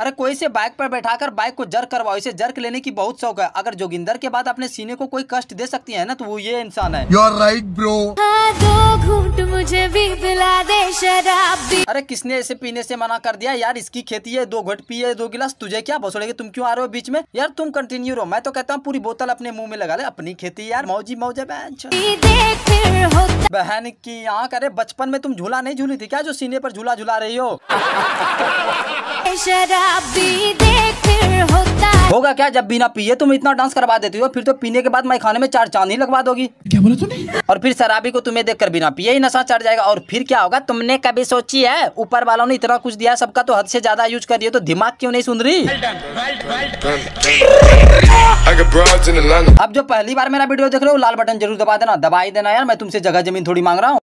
अरे कोई से बाइक पर बैठाकर बाइक को जर्क करवाओ, इसे जर्क लेने की बहुत शौक है। अगर जोगिंदर के बाद अपने सीने को कोई कष्ट दे सकती है ना तो वो ये इंसान है। You are right bro. दो घूंट मुझे भी पिला दे शराब। अरे किसने ऐसे पीने से मना कर दिया यार, इसकी खेती है, 2 घुट पिए 2 गिलास, तुझे क्या भोसड़ेगे, तुम क्यों आ रहे हो बीच में यार, तुम कंटिन्यू रहो। मैं तो कहता हूँ पूरी बोतल अपने मुंह में लगा ले, अपनी खेती यार, मौजी मौज है बहन की आँख। अरे बचपन में तुम झूला नहीं झूली थी क्या, जो सीने पर झूला झूला रही हो? शराबी देख फिर होता होगा क्या, जब बिना पिए तुम इतना डांस करवा देती हो, फिर तो पीने के बाद मैं खाने में 4 चांद ही लगवा दोगी। क्या बोला तूने? और फिर शराबी को तुम्हें देखकर बिना पिए ही नशा चढ़ जाएगा। और फिर क्या होगा, तुमने कभी सोची है, ऊपर वालों ने इतना कुछ दिया सबका, तो हद से ज्यादा यूज कर रही है, तो दिमाग क्यों नहीं सुन रही? अब जो पहली बार मेरा वीडियो देख रहे हो, लाल बटन जरूर दबा देना, दबा ही देना यार, मैं तुमसे जगह जमीन थोड़ी मांग रहा हूँ।